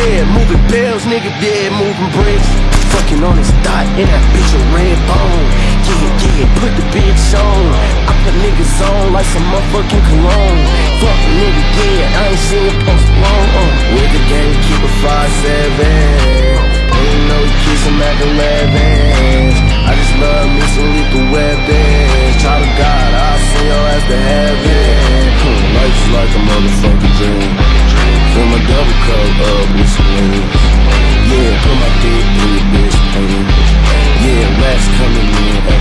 Yeah, moving bills, nigga dead, moving bricks. Fucking on his thought, and that bitch a red bone. Yeah, put the bitch on. I put niggas on like some motherfucking cologne. Fuck a nigga, yeah, I ain't seen it post long. With the game, keep a 5'7". Ain't know he kiss him at 11. I just love me some lethal weapons. Child of God, I'll send your ass to heaven. Life's like a motherfucking dream. Fill my double cup up with some wings. Yeah, put my dick in your bitch pain. Yeah, rats coming in.